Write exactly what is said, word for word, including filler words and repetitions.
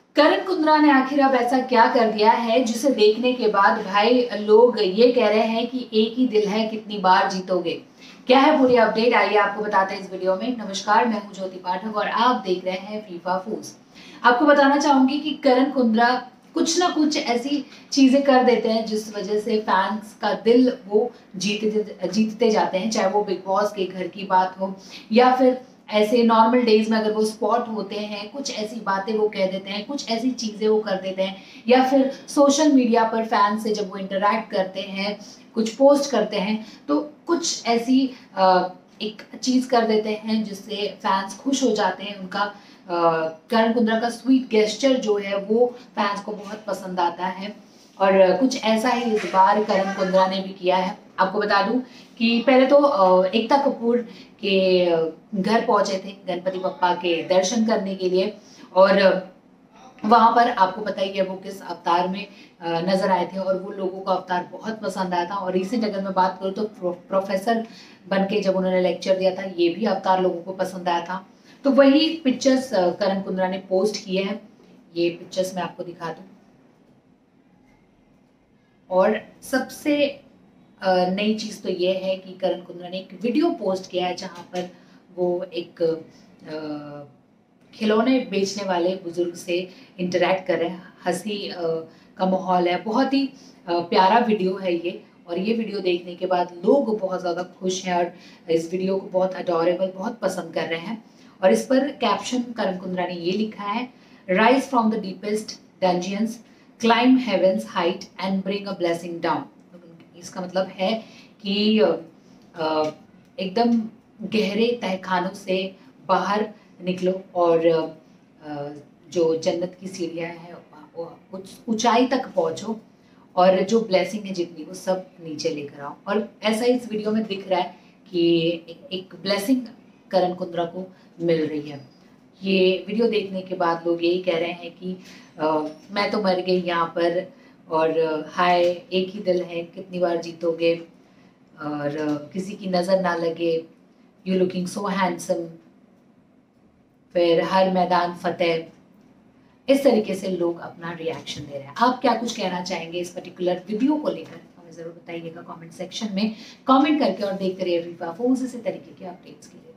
करण कुंद्रा ने आखिर अब ऐसा क्या कर दिया है जिसे देखने के बाद भाई लोग ये कह रहे हैं कि एक ही दिल है कितनी बार जीतोगे। क्या है पूरी अपडेट, आइए आपको बताते हैं इस वीडियो में। नमस्कार, मैं हूं ज्योति पाठक और आप देख रहे हैं फीफा फूज। आपको बताना चाहूंगी कि करण कुंद्रा कुछ ना कुछ ऐसी चीजें कर देते हैं जिस वजह से फैंस का दिल वो जीतते जीतते जाते हैं, चाहे वो बिग बॉस के घर की बात हो या फिर ऐसे नॉर्मल डेज में अगर वो स्पॉट होते हैं, कुछ ऐसी बातें वो कह देते हैं, कुछ ऐसी चीजें वो कर देते हैं, या फिर सोशल मीडिया पर फैन से जब वो इंटरेक्ट करते हैं, कुछ पोस्ट करते हैं, तो कुछ ऐसी आ, एक चीज कर देते हैं जिससे फैंस खुश हो जाते हैं। उनका करण कुंद्रा का स्वीट गेस्चर जो है वो फैंस को बहुत पसंद आता है और कुछ ऐसा ही इस बार करण कुंद्रा ने भी किया है। आपको बता दूं कि पहले तो एकता कपूर के घर पहुंचे थे गणपति बप्पा के दर्शन करने के लिए, और वहां पर आपको पता ही है वो किस अवतार में नजर आए थे और वो लोगों का अवतार बहुत पसंद आया था। और रिसेंट अगर मैं बात करूं तो प्रो, प्रोफेसर बन के जब उन्होंने लेक्चर दिया था, ये भी अवतार लोगों को पसंद आया था। तो वही पिक्चर्स करण कुंद्रा ने पोस्ट किए हैं। ये पिक्चर्स मैं आपको दिखा दूं। और सबसे नई चीज तो ये है कि करण कुंद्रा ने एक वीडियो पोस्ट किया है जहां पर वो एक खिलौने बेचने वाले बुजुर्ग से इंटरेक्ट कर रहे हैं। हंसी का माहौल है, बहुत ही प्यारा वीडियो है ये। और ये वीडियो देखने के बाद लोग बहुत ज़्यादा खुश हैं और इस वीडियो को बहुत अडोरेबल, बहुत पसंद कर रहे हैं। और इस पर कैप्शन करण कुंद्रा ने ये लिखा है, rise from the deepest dungeons, climb heavens height and bring a blessing down. इसका मतलब है कि एकदम गहरे तहखानों से बाहर निकलो और जो जन्नत की सीढ़ियाँ हैं कुछ ऊंचाई तक पहुंचो और जो ब्लेसिंग है जितनी वो सब नीचे लेकर आओ। और ऐसा इस वीडियो में दिख रहा है कि एक ब्लेसिंग करण कुंद्रा को मिल रही है। ये वीडियो देखने के बाद लोग यही कह रहे हैं कि आ, मैं तो मर गई यहाँ पर, और हाय एक ही दिल है कितनी बार जीतोगे, और किसी की नज़र ना लगे, यू लुकिंग सो हैंडसम, फिर हर मैदान फतेह। इस तरीके से लोग अपना रिएक्शन दे रहे हैं। आप क्या कुछ कहना चाहेंगे इस पर्टिकुलर वीडियो को लेकर, हमें ज़रूर बताइएगा कमेंट सेक्शन में। कमेंट करके और देखते रहिए फीफा फूज इसी तरीके के अपडेट्स के लिए।